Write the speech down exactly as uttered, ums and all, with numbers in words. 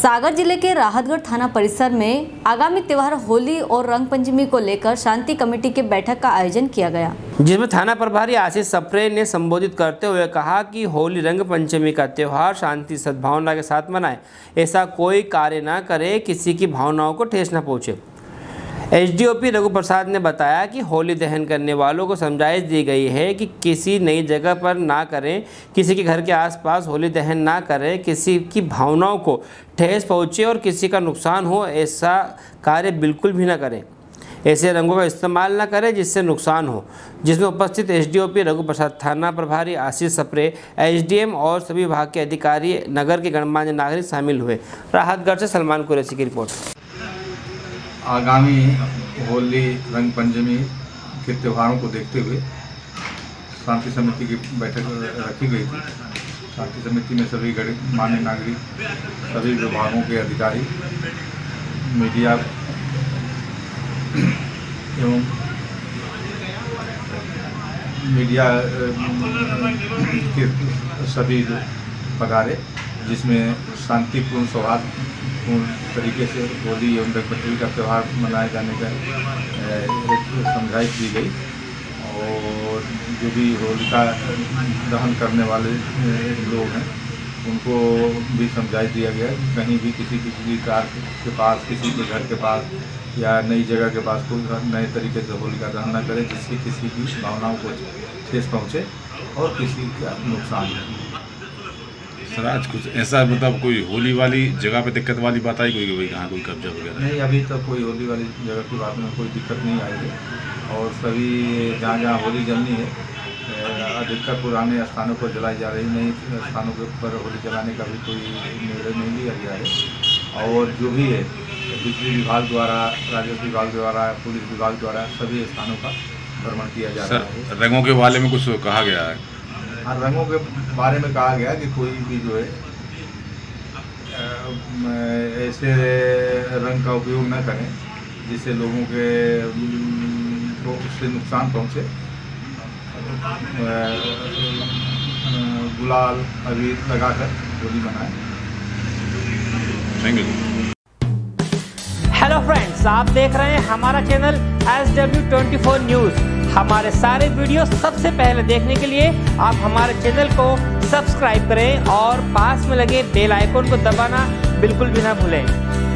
सागर जिले के राहतगढ़ थाना परिसर में आगामी त्योहार होली और रंग पंचमी को लेकर शांति कमेटी की बैठक का आयोजन किया गया, जिसमें थाना प्रभारी आशीष सप्रे ने संबोधित करते हुए कहा कि होली रंग पंचमी का त्योहार शांति सद्भावना के साथ मनाएं, ऐसा कोई कार्य न करे किसी की भावनाओं को ठेस न पहुंचे। एसडीओपी रघु प्रसाद ने बताया कि होली दहन करने वालों को समझाइश दी गई है कि किसी नई जगह पर ना करें, किसी के घर के आसपास होली दहन ना करें, किसी की भावनाओं को ठेस पहुंचे और किसी का नुकसान हो ऐसा कार्य बिल्कुल भी ना करें। ऐसे रंगों का इस्तेमाल ना करें जिससे नुकसान हो, जिसमें उपस्थित एसडीओपी रघु प्रसाद, थाना प्रभारी आशीष सप्रे, एसडीएम और सभी विभाग के अधिकारी, नगर के गणमान्य नागरिक शामिल हुए। राहतगढ़ से सलमान कुरैशी की रिपोर्ट। आगामी होली रंग पंचमी के त्योहारों को देखते हुए शांति समिति की बैठक रखी गई थी। शांति समिति में सभी गणमान्य नागरिक, सभी विभागों के अधिकारी, मीडिया एवं मीडिया के सभी पधारे, जिसमें शांतिपूर्ण सौहार्दपूर्ण तरीके से होली एवं रंग पंचमी का त्यौहार मनाए जाने का समझाइश दी गई। और जो भी होलिका दहन करने वाले लोग हैं उनको भी समझाइश दिया गया कि कहीं भी किसी किसी कार के पास, किसी के घर के पास या नई जगह के पास कोई नए तरीके से होलिका दहन न करें जिससे किसी की भावनाओं को ठेस पहुँचे और किसी का नुकसान हो। सर आज कुछ ऐसा मतलब कोई होली वाली जगह पे दिक्कत वाली बात आई कोई भाई कहाँ कोई कब्जा वगैरह? नहीं, अभी तक तो कोई होली वाली जगह की बात में कोई दिक्कत नहीं आई है। और सभी जहाँ जहाँ होली जलनी है अधिकतर पुराने स्थानों पर जलाई जा रही, नई स्थानों के ऊपर होली जलाने का भी कोई निर्णय नहीं लिया गया है। और जो भी है बिजली विभाग द्वारा, राजस्व विभाग द्वारा, पुलिस विभाग द्वारा सभी स्थानों का भ्रमण किया जा रहा है। रंगों के बारे में कुछ कहा गया है? हाँ, रंगों के बारे में कहा गया कि कोई भी जो है ऐसे रंग का उपयोग न करें जिससे लोगों के को उससे नुकसान पहुँचे। गुलाल अबीर लगाकर होली मनाएं। Thank you. हेलो फ्रेंड्स, आप देख रहे हैं हमारा channel S W twenty four news. हमारे सारे वीडियो सबसे पहले देखने के लिए आप हमारे चैनल को सब्सक्राइब करें और पास में लगे बेल आइकन को दबाना बिल्कुल भी ना भूलें।